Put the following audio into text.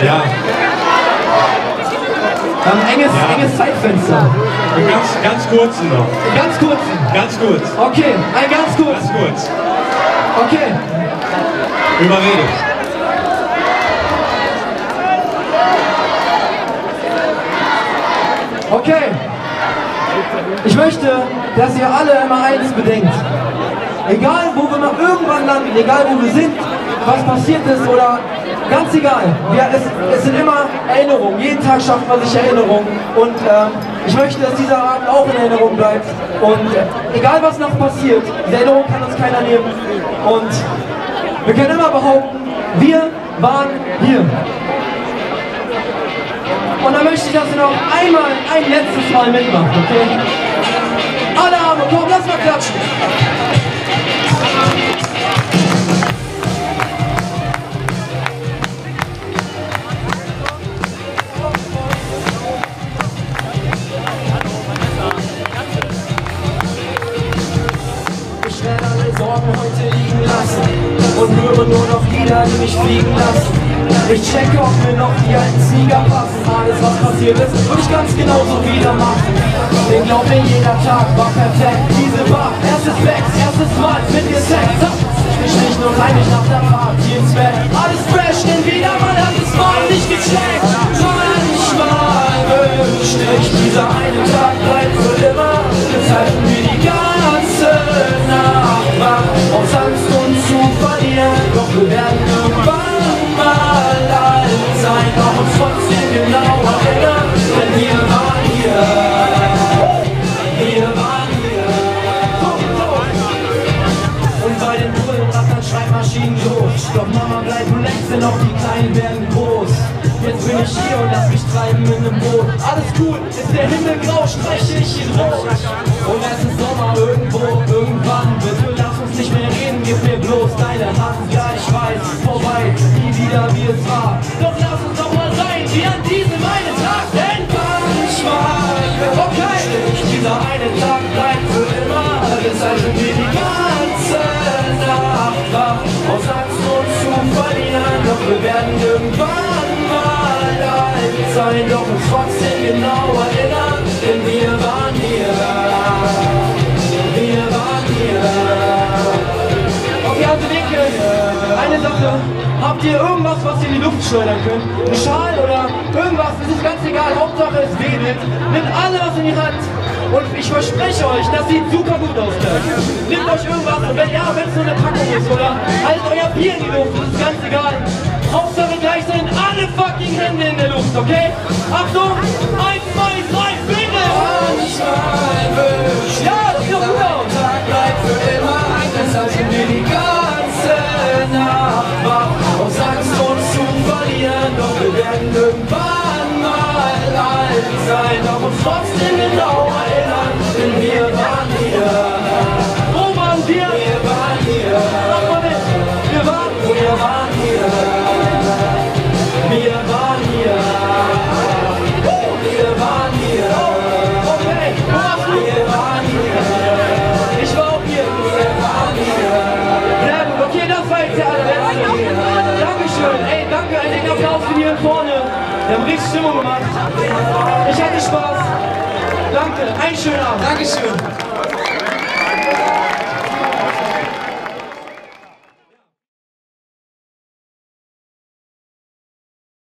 Ja. Enges Zeitfenster. Ganz kurzen noch. Ganz kurzen? Ganz kurz. Okay, ein ganz kurz. Ganz kurz. Okay. Überredet. Okay. Ich möchte, dass ihr alle immer eins bedenkt. Egal, wo wir mal irgendwann landen, egal, wo wir sind, was passiert ist oder ganz egal. Es sind immer Erinnerungen. Jeden Tag schafft man sich Erinnerungen. Und ich möchte, dass dieser Abend auch in Erinnerung bleibt. Und egal, was noch passiert, diese Erinnerung kann uns keiner nehmen. Und wir können immer behaupten, wir waren hier. Und dann möchte ich, dass ihr noch einmal, ein letztes Mal mitmacht, okay? Alle Arme, komm, lass mal klatschen. Ich werde alle Sorgen heute liegen lassen und höre nur noch Lieder, die mich fliegen lassen. Ich checke, ob mir noch die alten Sneaker passen. Alles, was passiert ist, würde ich ganz genauso wieder machen. Denn glaub mir, jeder Tag war perfekt. Diese war erstes Sex, erstes Mal mit dir Sex. Ich schlich nur heimlich nach der Party ins Bett. Alles fresh, denn wieder mal hat es mal nicht gecheckt. Manchmal wünschte ich, dieser eine Tag bleibt für immer. Jetzt halten wir die ganze Nacht wach, aus Angst uns zu verlieren. Doch wir werden irgendwann mal alt sein, doch uns trotzdem genau erinnern, denn wir waren hier. Wir waren hier. Und bei den Bullen rattern Schreibmaschinen los. Doch Mama bleibt und längst, denn auch die Kleinen werden groß. Jetzt bin ich hier und lass mich treiben in nem Boot. Alles cool, ist der Himmel grau, streiche ich ihn rot. Und es ist Sommer irgendwo, irgendwann. Bitte lass uns nicht mehr reden, gib mir bloß deine Hand. Ja, ich weiß, vorbei, nie wieder wie es war. Doch lass uns doch mal sein, wie an diesem einen Tag. Denn manchmal, okay, dieser eine Tag bleibt für immer. Deshalb sind wir die ganze Nacht wach, aus Angst uns zu verlieren. Doch wir werden irgendwann mal alt sein, doch uns trotzdem genau erinnern, denn wir waren hier. Wir waren hier. Okay, also Winkel, eine Sache. Habt ihr irgendwas, was ihr in die Luft schleudern könnt? Ein Schal oder irgendwas, es ist ganz egal, Hauptsache es wedelt. Nehmt alle was in die Hand. Und ich verspreche euch, das sieht super gut aus gleich. Nehmt euch irgendwas und wenn es nur eine Packung ist oder haltet euer Bier in die Luft, das ist ganz egal. Hauptsache gleich sind alle fucking Hände in der Luft, okay? Achtung, 1, 2, 3, bitte! Ja, das sieht doch gut aus. Tag bleibt für immer, deshalb sind wir die ganze Nacht wach, aus Angst uns zu verlieren. Doch wir werden irgendwann mal alt sein, doch uns trotzdem genau erinnern, denn wir waren hier. Wo waren wir? Wir waren hier. Sag mal mit. Wir waren hier. Wir waren hier. Wir waren hier. Wir waren hier. Okay, wo warst du? Wir waren hier. Ich war auch hier. Wir waren hier. Sehr gut, okay, das war jetzt der allerletzte. Dankeschön, ey, danke, ein dicken Applaus für die hier vorne. Wir haben richtig Stimmung gemacht. Ich hatte Spaß. Danke, einen schönen Abend. Dankeschön.